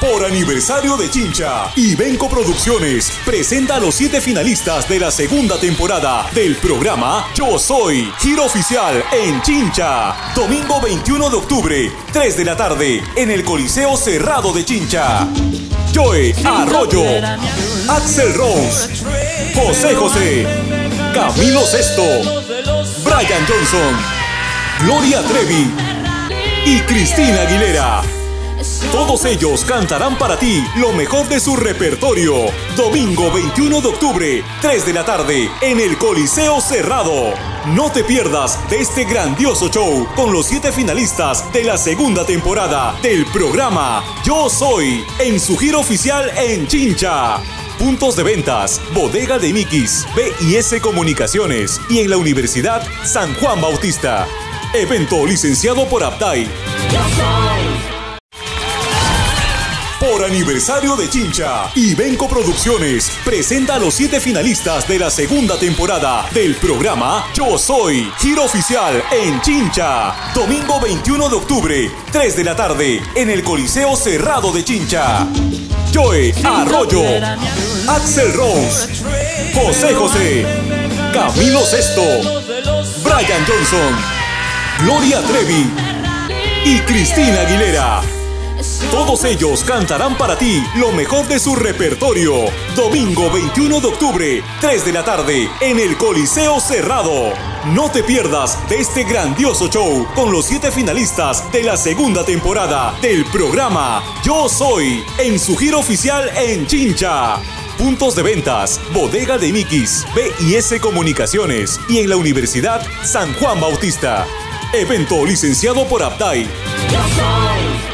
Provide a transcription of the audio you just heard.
Por aniversario de Chincha, Ibenco Producciones presenta a los 7 finalistas de la segunda temporada del programa Yo Soy, giro oficial en Chincha. Domingo 21 de octubre, 3 de la tarde, en el Coliseo Cerrado de Chincha. Joe Arroyo, Axel Rose, José José, Camilo Sesto, Brian Johnson, Gloria Trevi y Cristina Aguilera. Todos ellos cantarán para ti lo mejor de su repertorio. Domingo 21 de octubre, 3 de la tarde, en el Coliseo Cerrado. No te pierdas de este grandioso show con los 7 finalistas de la segunda temporada del programa Yo Soy, en su giro oficial en Chincha. Puntos de ventas: Bodega de Miquis, B&S Comunicaciones y en la Universidad San Juan Bautista. Evento licenciado por Aptay. Por aniversario de Chincha, Ibenco Producciones presenta a los 7 finalistas de la segunda temporada del programa Yo Soy, giro oficial en Chincha. Domingo 21 de octubre, 3 de la tarde, en el Coliseo Cerrado de Chincha. Joe Arroyo, Axel Rose, José José, Camilo Sesto, Brian Johnson, Gloria Trevi y Cristina Aguilera. Todos ellos cantarán para ti lo mejor de su repertorio. Domingo 21 de octubre, 3 de la tarde, en el Coliseo Cerrado. No te pierdas de este grandioso show con los 7 finalistas de la segunda temporada del programa Yo Soy, en su giro oficial en Chincha. Puntos de ventas: Bodega de Miquis, B&S Comunicaciones y en la Universidad San Juan Bautista. Evento licenciado por Aptay. Yo soy.